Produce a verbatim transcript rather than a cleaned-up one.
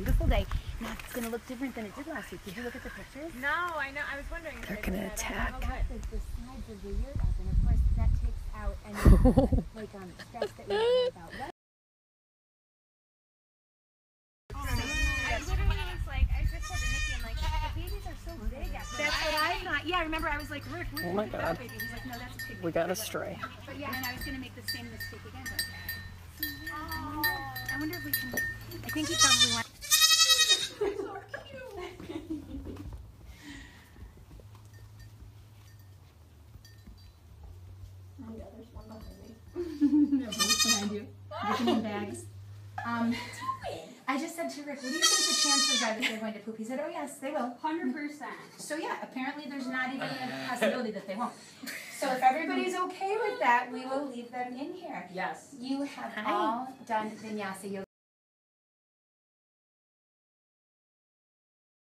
beautiful day. Now it's going to look different than it did last week. Did you look at the pictures? No, I know. I was wondering. They're going to attack. I cut the, the sides of the yurt up, and of course that takes out any like um, stress that we have about weather. I literally was like, I just said to Nikki, I'm like, the babies are so big. That's what I thought. Yeah, I remember I was like, Rick, where's Oh my the God. baby? He's like, no, that's a pig. We got a stray. But yeah, and I was going to make the same mistake again. But I wonder, I wonder if we can. I think he probably went. Behind you, looking in bags. Um, I just said to Rick, what do you think the chances are that they're going to poop? He said, oh yes, they will. one hundred percent. So yeah, apparently there's not even a possibility that they won't. So if everybody's okay with that, we will leave them in here. Yes. You have Hi. all done vinyasa yoga.